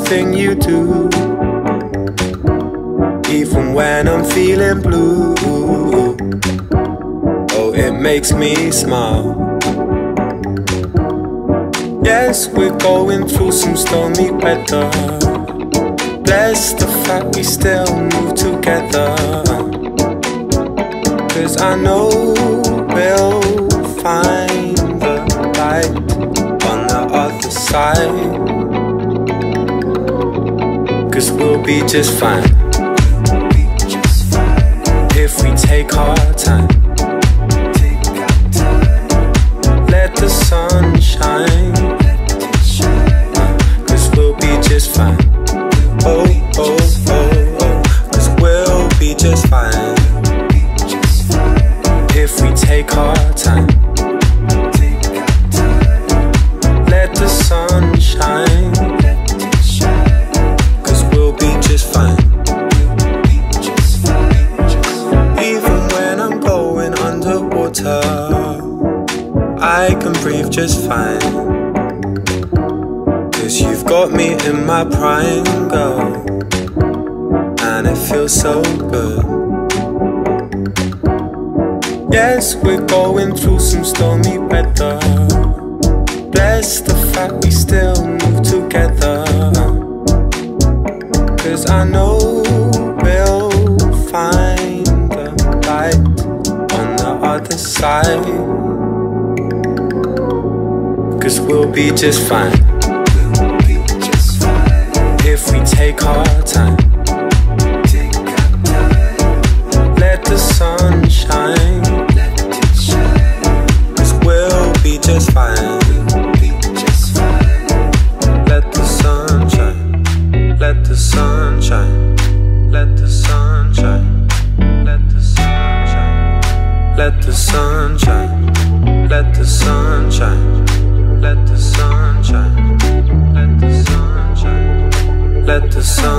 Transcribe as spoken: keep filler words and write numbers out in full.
everything you do, even when I'm feeling blue. Oh, it makes me smile. Yes, we're going through some stormy weather. Bless the fact we still move together, 'cause I know we'll find the light on the other side, 'cause we'll be just fine if we take our time. Let the sun shine, 'cause we'll be just fine. Oh, oh, oh, oh, 'cause we'll be just fine if we take our time. Let the sun shine, 'cause we'll be just fine. Even when I'm going underwater, I can breathe just fine, 'cause you've got me in my prime, girl, and it feels so good. Yes, we're going through some stormy weather. Bless the fact we still move together, 'cause I know we'll find the light on the other side, 'cause we'll be just fine if we take our time. Let the sun shine, 'cause we'll be just fine. Let the sun shine, let the sun shine, let the sun shine, let the sun shine, let the sun shine, let the sun shine, let the sun shine, let the sun shine, let the sun